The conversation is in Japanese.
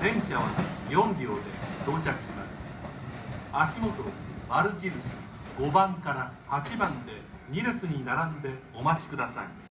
電車は4両で到着します。足元丸印5番から8番で2列に並んでお待ちください。